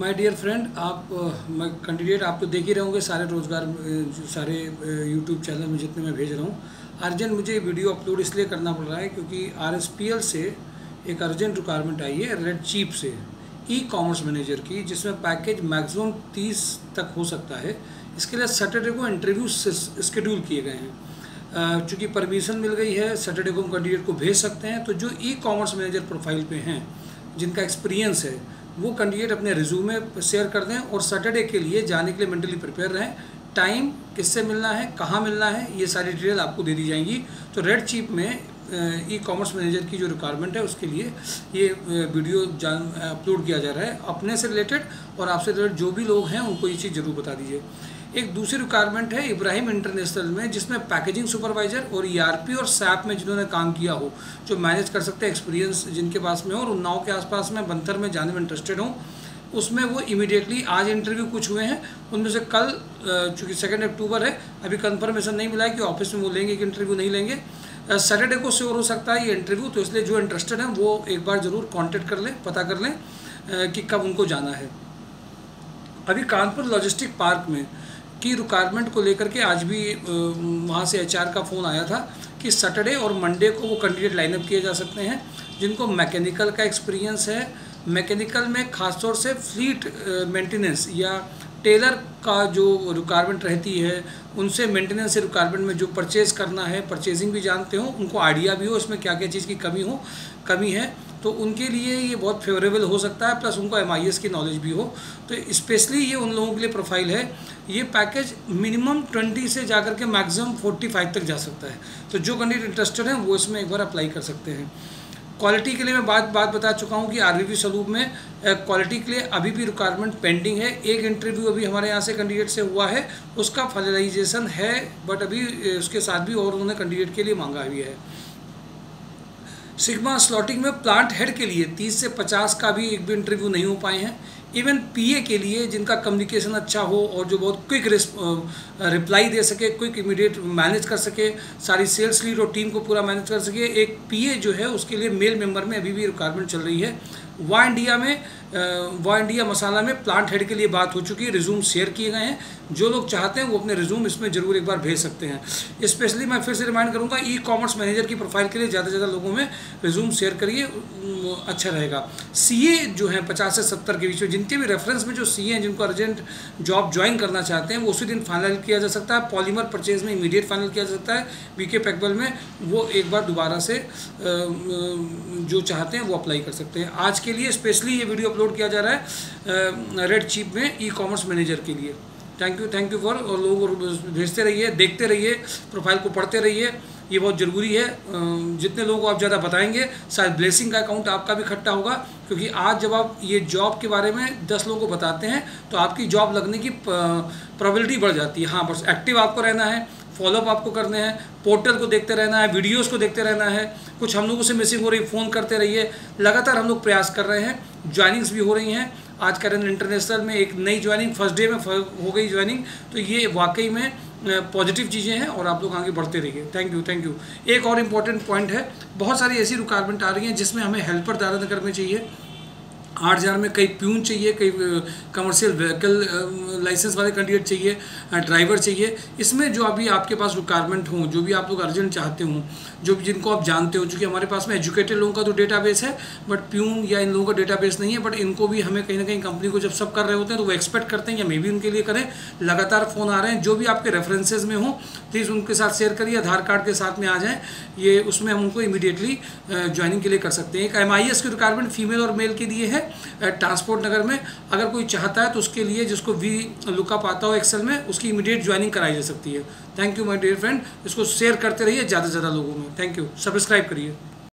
My dear friend, आप मैं candidate आप तो देख ही रहे होंगे सारे रोज़गार जो सारे यूट्यूब चैनल में जितने मैं भेज रहा हूँ। अर्जेंट मुझे वीडियो अपलोड इसलिए करना पड़ रहा है क्योंकि RSPL से एक अर्जेंट रिक्वायरमेंट आई है रेड चीप से ई कॉमर्स मैनेजर की, जिसमें पैकेज मैक्सिमम 30 तक हो सकता है। इसके लिए सैटरडे को इंटरव्यू शेड्यूल किए गए हैं। चूँकि परमिशन मिल गई है, सैटरडे को हम कैंडिडेट को भेज सकते हैं। तो जो ई कॉमर्स मैनेजर प्रोफाइल पे हैं, जिनका एक्सपीरियंस है, वो कैंडिडेट अपने रिज्यूमे शेयर कर दें और सैटरडे के लिए जाने के लिए मेंटली प्रिपेयर रहें। टाइम किससे मिलना है, कहाँ मिलना है, ये सारी डिटेल आपको दे दी जाएंगी। तो रेड चीप में ई कॉमर्स मैनेजर की जो रिक्वायरमेंट है उसके लिए ये वीडियो अपलोड किया जा रहा है। अपने से रिलेटेड और आपसे रिलेटेड जो भी लोग हैं उनको ये चीज़ ज़रूर बता दीजिए। एक दूसरी रिक्वायरमेंट है इब्राहिम इंटरनेशनल में, जिसमें पैकेजिंग सुपरवाइजर और ERP और SAP में जिन्होंने काम किया हो, जो मैनेज कर सकते हैं, एक्सपीरियंस जिनके पास में हो और उन्नाव के आसपास में बंथर में जाने में इंटरेस्टेड हो, उसमें वो इमीडिएटली आज इंटरव्यू कुछ हुए हैं, उनमें से कल चूँकि 2 अक्टूबर है, अभी कंफर्मेशन नहीं मिला है कि ऑफिस में वो लेंगे कि इंटरव्यू नहीं लेंगे। सैटरडे को श्योर हो सकता है ये इंटरव्यू, तो इसलिए जो इंटरेस्टेड हैं वो एक बार ज़रूर कॉन्टेक्ट कर लें, पता कर लें कि कब उनको जाना है। अभी कानपुर लॉजिस्टिक पार्क में की रिक्वायरमेंट को लेकर के आज भी वहाँ से HR का फ़ोन आया था कि सैटरडे और मंडे को वो कैंडिडेट लाइनअप किए जा सकते हैं जिनको मैकेनिकल का एक्सपीरियंस है। मैकेनिकल में ख़ासतौर से फ्लीट मेंटेनेंस या टेलर का जो रिक्वायरमेंट रहती है, उनसे मेंटेनेंस से रिक्वायरमेंट में जो परचेज़ करना है, परचेजिंग भी जानते हो, उनको आइडिया भी हो इसमें क्या क्या चीज़ की कमी है, तो उनके लिए ये बहुत फेवरेबल हो सकता है। प्लस उनको MIS की नॉलेज भी हो, तो स्पेशली ये उन लोगों के लिए प्रोफाइल है। ये पैकेज मिनिमम 20 से जाकर के मैक्सिमम 45 तक जा सकता है। तो जो कैंडिडेट इंटरेस्टेड हैं वो इसमें एक बार अप्लाई कर सकते हैं। क्वालिटी के लिए मैं बात बता चुका हूँ कि RVP सलूब में क्वालिटी के लिए अभी भी रिक्वायरमेंट पेंडिंग है। एक इंटरव्यू अभी हमारे यहाँ से कैंडिडेट से हुआ है, उसका फाइनलाइजेशन है, बट अभी उसके साथ भी और उन्होंने कैंडिडेट के लिए मांगा भी है। सिग्मा स्लॉटिंग में प्लांट हेड के लिए 30 से 50 का भी एक भी इंटरव्यू नहीं हो पाए हैं। इवन PA के लिए जिनका कम्युनिकेशन अच्छा हो और जो बहुत क्विक रिप्लाई दे सके, क्विक इमीडिएट मैनेज कर सके, सारी सेल्स लीड और टीम को पूरा मैनेज कर सके, एक PA जो है उसके लिए मेल मेंबर में अभी भी रिक्वायरमेंट चल रही है। वा इंडिया मसाला में प्लांट हेड के लिए बात हो चुकी है, रिज्यूम शेयर किए गए हैं। जो लोग चाहते हैं वो अपने रिज्यूम इसमें ज़रूर एक बार भेज सकते हैं। स्पेशली मैं फिर से रिमाइंड करूंगा, ई कॉमर्स मैनेजर की प्रोफाइल के लिए ज़्यादा से ज़्यादा लोगों में रिज्यूम शेयर करिए, अच्छा रहेगा। CA जो है 50 से 70 के बीच में, जिनके भी रेफरेंस में जो CA हैं, जिनको अर्जेंट जॉब ज्वाइन करना चाहते हैं, वो उसी दिन फाइनल किया जा सकता है। पॉलीमर परचेज में इमीडिएट फाइनल किया जा सकता है। BK पैकबल में वो एक बार दोबारा से जो चाहते हैं वो अप्लाई कर सकते हैं। आज के लिए स्पेशली ये वीडियो अपलोड किया जा रहा है रेड चीप में ई कॉमर्स मैनेजर के लिए। थैंक यू फॉर, और लोग भेजते रहिए, देखते रहिए, प्रोफाइल को पढ़ते रहिए, ये बहुत ज़रूरी है। जितने लोगों को आप ज़्यादा बताएंगे, शायद ब्लेसिंग का अकाउंट आपका भी इकट्ठा होगा, क्योंकि आज जब आप ये जॉब के बारे में 10 लोगों को बताते हैं तो आपकी जॉब लगने की प्रोबेबिलिटी बढ़ जाती है। हाँ, बस एक्टिव आपको रहना है, फॉलोअप आपको करने हैं, पोर्टल को देखते रहना है, वीडियोस को देखते रहना है। कुछ हम लोगों से मिसिंग हो रही, फ़ोन करते रहिए। लगातार हम लोग प्रयास कर रहे हैं, ज्वाइनिंग्स भी हो रही हैं। आज करेंट इंटरनेशनल में एक नई ज्वाइनिंग फर्स्ट डे में हो गई ज्वाइनिंग, तो ये वाकई में पॉजिटिव चीज़ें हैं और आप लोग आगे बढ़ते रहिए। Thank you. एक और इम्पॉर्टेंट पॉइंट है, बहुत सारी ऐसी रिक्वायरमेंट आ रही हैं जिसमें हमें हेल्पर दारानगर में चाहिए 8000 में, कई प्यून चाहिए, कई कमर्शियल व्हीकल लाइसेंस वाले कैंडिडेट चाहिए, ड्राइवर चाहिए। इसमें जो अभी आपके पास रिक्वायरमेंट हों, जो भी आप लोग अर्जेंट चाहते हों, जो भी जिनको आप जानते हो, क्योंकि हमारे पास में एजुकेटेड लोगों का तो डेटाबेस है, बट प्यून या इन लोगों का डेटाबेस नहीं है। बट इनको भी हमें कहीं ना कहीं कंपनी को जब सब कर रहे होते हैं तो वो एक्सपेक्ट करते हैं या मे भी उनके लिए करें। लगातार फ़ोन आ रहे हैं, जो भी आपके रेफरेंसेज में हो प्लीज़ उनके साथ शेयर करिए, आधार कार्ड के साथ में आ जाएँ, ये उसमें हम उनको इमीडिएटली ज्वाइनिंग के लिए कर सकते हैं। एक MIS की रिक्वायरमेंट फीमेल और मेल के लिए है ट्रांसपोर्ट नगर में। अगर कोई चाहता है तो उसके लिए जिसको V लुकअप आता हो एक्सेल में, उसकी इमीडिएट ज्वाइनिंग कराई जा सकती है। Thank you my dear friend, इसको शेयर करते रहिए ज़्यादा से ज़्यादा लोगों में। थैंक यू, सब्सक्राइब करिए।